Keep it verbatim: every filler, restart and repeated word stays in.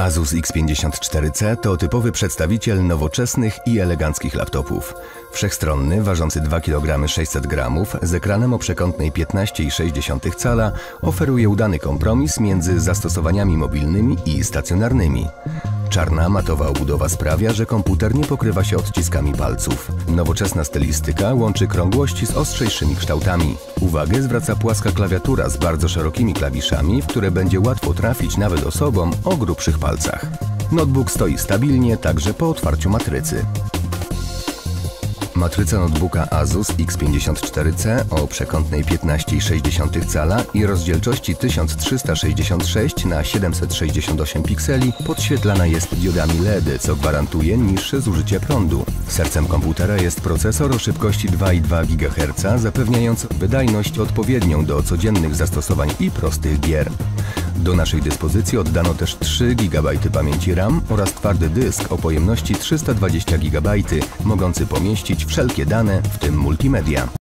Asus X pięćdziesiąt cztery C to typowy przedstawiciel nowoczesnych i eleganckich laptopów. Wszechstronny, ważący dwa kilogramy sześćset gramów, z ekranem o przekątnej piętnaście przecinek sześć cala, oferuje udany kompromis między zastosowaniami mobilnymi i stacjonarnymi. Czarna, matowa obudowa sprawia, że komputer nie pokrywa się odciskami palców. Nowoczesna stylistyka łączy krągłości z ostrzejszymi kształtami. Uwagę zwraca płaska klawiatura z bardzo szerokimi klawiszami, w które będzie łatwo trafić nawet osobom o grubszych palcach. Notebook stoi stabilnie także po otwarciu matrycy. Matryca notebooka Asus X pięćdziesiąt cztery C o przekątnej piętnaście przecinek sześć cala i rozdzielczości tysiąc trzysta sześćdziesiąt sześć na siedemset sześćdziesiąt osiem pikseli podświetlana jest diodami L E D, co gwarantuje niższe zużycie prądu. Sercem komputera jest procesor o szybkości dwa i dwa gigaherca, zapewniając wydajność odpowiednią do codziennych zastosowań i prostych gier. Do naszej dyspozycji oddano też trzy gigabajty pamięci RAM oraz twardy dysk o pojemności trzysta dwadzieścia gigabajtów, mogący pomieścić wszelkie dane, w tym multimedia.